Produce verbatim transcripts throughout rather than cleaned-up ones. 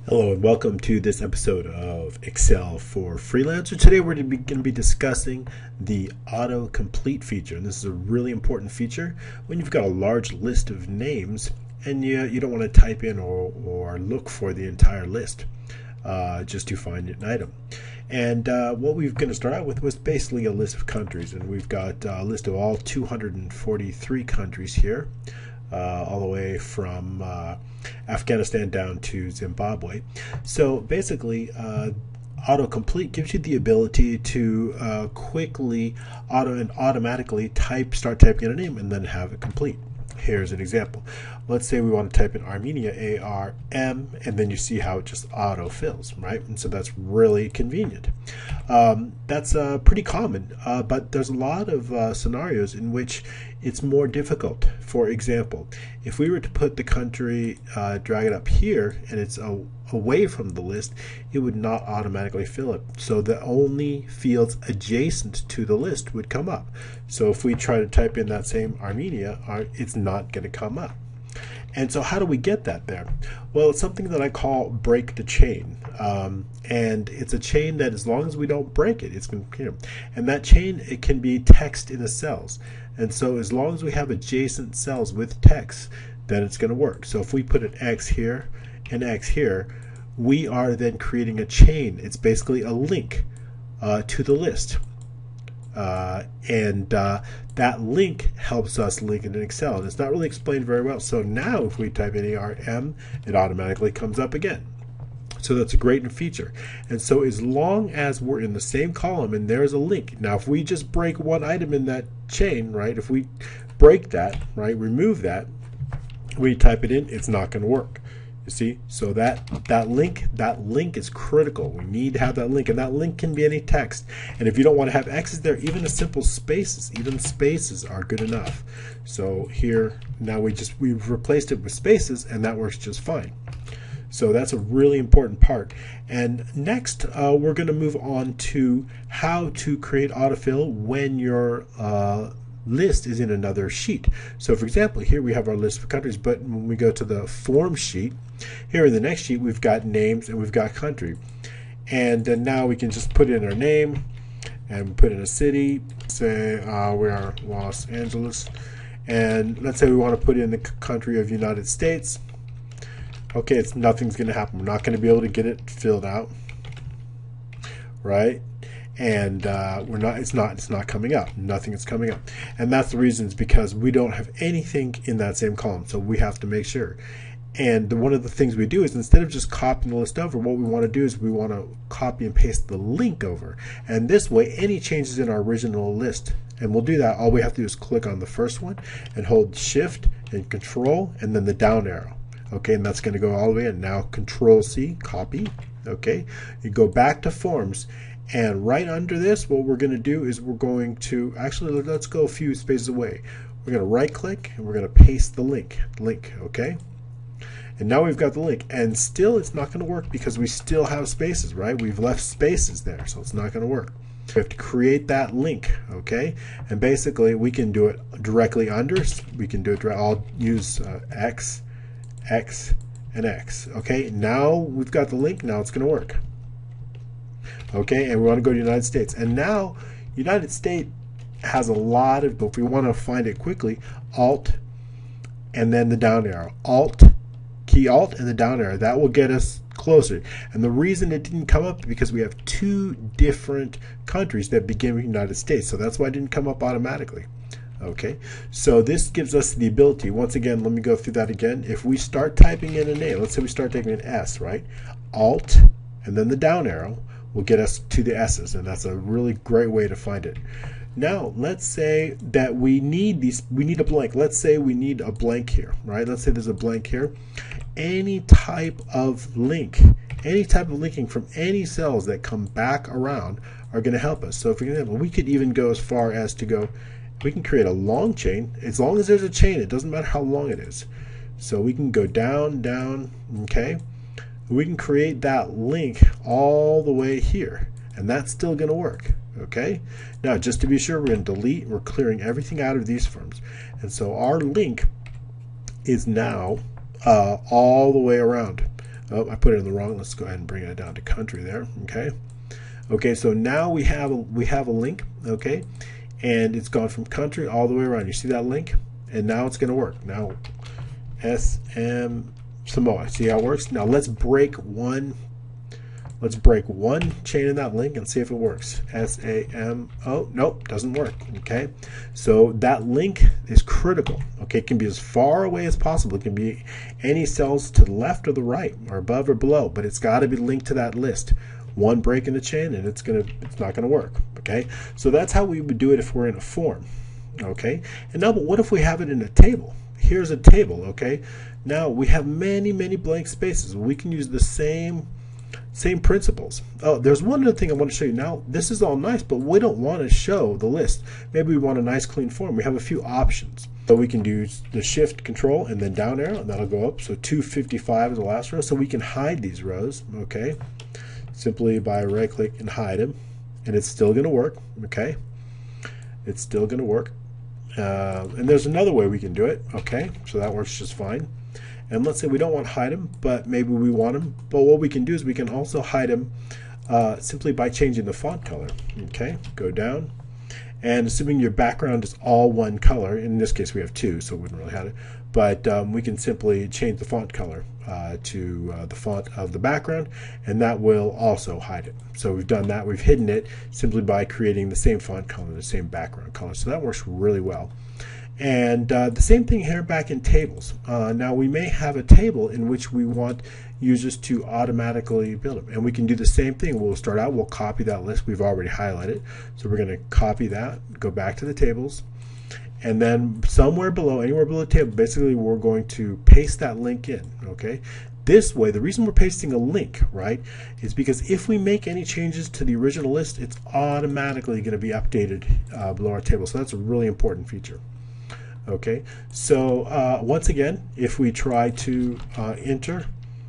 Hello and welcome to this episode of Excel for Freelancers. Today we're going to be discussing the AutoComplete feature, and this is a really important feature when you've got a large list of names and you, you don't want to type in or, or look for the entire list uh, just to find an item. And uh, what we're going to start out with was basically a list of countries, and we've got a list of all two hundred forty-three countries here. Uh, all the way from uh, Afghanistan down to Zimbabwe. So basically, uh, AutoComplete gives you the ability to uh, quickly auto and automatically type, start typing in a name, and then have it complete. Here's an example. Let's say we want to type in Armenia, A R M, and then you see how it just auto-fills, right? And so that's really convenient. Um, that's uh, pretty common, uh, but there's a lot of uh, scenarios in which it's more difficult. For example, if we were to put the country, uh, drag it up here, and it's a, away from the list, it would not automatically fill it. So the only fields adjacent to the list would come up. So if we try to type in that same Armenia, it's not going to come up. And so how do we get that there? Well, it's something that I call break the chain. Um, and it's a chain that as long as we don't break it, it's going to, you know, and that chain, it can be text in the cells. And so as long as we have adjacent cells with text, then it's going to work. So if we put an X here and X here, we are then creating a chain. It's basically a link uh, to the list. Uh, and uh, that link helps us link it in Excel. And it's not really explained very well. So now if we type in A R M, it automatically comes up again. So that's a great feature. And so as long as we're in the same column and there's a link. Now if we just break one item in that chain, right, if we break that, right, remove that, we type it in, it's not going to work. You see, so that that link that link is critical. We need to have that link, and that link can be any text. And if you don't want to have X's there, even a simple spaces, even spaces are good enough. So here now we just we've replaced it with spaces, and that works just fine. So that's a really important part. And next, uh, we're going to move on to how to create autofill when your uh, list is in another sheet. So for example, here we have our list of countries, but when we go to the form sheet, here in the next sheet we've got names and we've got country. And then now we can just put in our name and put in a city. Say uh, we are Los Angeles. And let's say we want to put in the country of United States. Okay, it's nothing's going to happen. We're not going to be able to get it filled out, right? And uh, we're not. It's not. It's not coming up. Nothing is coming up, and that's the reason. Is because we don't have anything in that same column. So we have to make sure. And the, one of the things we do is instead of just copying the list over, what we want to do is we want to copy and paste the link over. And this way, any changes in our original list, and we'll do that. All we have to do is click on the first one and hold Shift and Control, and then the down arrow. Okay, and that's going to go all the way in. Now Control C, copy. Okay, you go back to forms, and right under this, what we're going to do is we're going to actually let's go a few spaces away. We're going to right click and we're going to paste the link. Link, okay. And now we've got the link, and still it's not going to work because we still have spaces, right? We've left spaces there, so it's not going to work. We have to create that link, okay? And basically, we can do it directly under. We can do it. I'll use uh, X. X and X. Okay, now we've got the link. Now it's going to work. Okay, and we want to go to United States. And now United States has a lot of, but if we want to find it quickly, Alt and then the down arrow. Alt, key Alt and the down arrow. That will get us closer. And the reason it didn't come up is because we have two different countries that begin with United States. So that's why it didn't come up automatically. Okay, so this gives us the ability, once again, let me go through that again. If we start typing in a name, let's say we start typing in S, right? Alt and then the down arrow will get us to the S's, and that's a really great way to find it. Now, let's say that we need these, we need a blank. Let's say we need a blank here, right? Let's say there's a blank here. Any type of link, any type of linking from any cells that come back around are going to help us. So for example, we could even go as far as to go, we can create a long chain. As long as there's a chain, it doesn't matter how long it is. So we can go down, down, okay? We can create that link all the way here, and that's still going to work, okay? Now, just to be sure, we're going to delete, we're clearing everything out of these forms. And so our link is now uh, all the way around, Oh, I put it in the wrong. Let's go ahead and bring it down to country there. Okay. Okay, so now we have a, we have a link. Okay, and it's gone from country all the way around. You see that link? And now it's going to work. Now, S M Samoa. See how it works? Now let's break one. Let's break one chain in that link and see if it works. S A M. Oh, nope, doesn't work. Okay, so that link is critical. Okay, it can be as far away as possible. It can be any cells to the left or the right, or above or below, but it's got to be linked to that list. One break in the chain, and it's gonna, it's not gonna work. Okay, so that's how we would do it if we're in a form. Okay, and now, but what if we have it in a table? Here's a table. Okay, now we have many, many blank spaces. We can use the same. Same principles. Oh, there's one other thing I want to show you. Now, this is all nice, but we don't want to show the list. Maybe we want a nice clean form. We have a few options. So we can do the shift control and then down arrow, and that'll go up. So two fifty-five is the last row. So we can hide these rows, okay, simply by right click and hide them. And it's still going to work, okay? It's still going to work. Uh, and there's another way we can do it, okay? So that works just fine. And let's say we don't want to hide them, but maybe we want them. But what we can do is we can also hide them uh, simply by changing the font color. Okay, go down. And assuming your background is all one color, in this case we have two, so we wouldn't really hide it. But um, we can simply change the font color uh, to uh, the font of the background, and that will also hide it. So we've done that. We've hidden it simply by creating the same font color, the same background color. So that works really well. And uh, the same thing here back in tables. Uh, now we may have a table in which we want users to automatically build them. And we can do the same thing. We'll start out, we'll copy that list we've already highlighted. So we're going to copy that, go back to the tables, and then somewhere below, anywhere below the table, basically we're going to paste that link in, okay? This way, the reason we're pasting a link, right, is because if we make any changes to the original list, it's automatically going to be updated uh, below our table. So that's a really important feature. Okay, so uh, once again, if we try to uh, enter,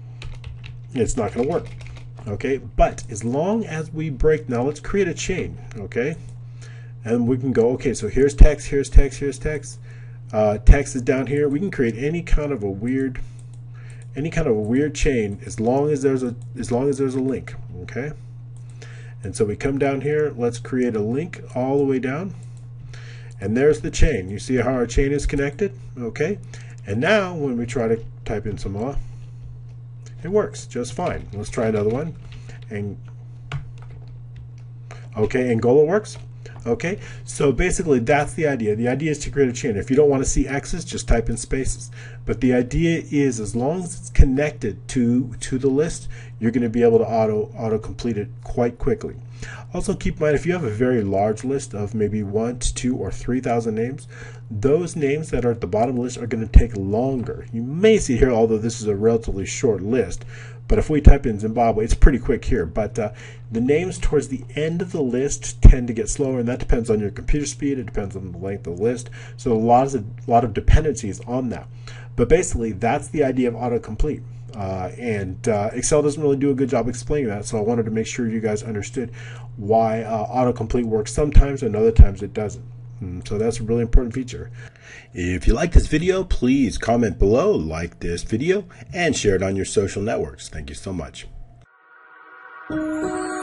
it's not going to work. Okay, but as long as we break, now let's create a chain. Okay, and we can go, okay, so here's text, here's text, here's text. Uh, text is down here. We can create any kind of a weird, any kind of a weird chain as long as there's a, as long as there's a link. Okay, and so we come down here. Let's create a link all the way down. And there's the chain. You see how our chain is connected? Okay. And now when we try to type in Samoa, it works just fine. Let's try another one. And okay, Angola works. Okay, so basically that's the idea. The idea is to create a chain. If you don't want to see X's, just type in spaces. But the idea is as long as it's connected to, to the list, you're going to be able to auto, auto complete it quite quickly. Also keep in mind, if you have a very large list of maybe one to two or three thousand names, those names that are at the bottom of the list are going to take longer. You may see here, although this is a relatively short list, but if we type in Zimbabwe, it's pretty quick here. But uh, the names towards the end of the list tend to get slower, and that depends on your computer speed. It depends on the length of the list. So a lot of, a lot of dependencies on that. But basically, that's the idea of autocomplete. Uh, and uh, Excel doesn't really do a good job explaining that, so I wanted to make sure you guys understood why uh, autocomplete works sometimes and other times it doesn't. And so that's a really important feature. If you like this video, please comment below, like this video, and share it on your social networks. Thank you so much.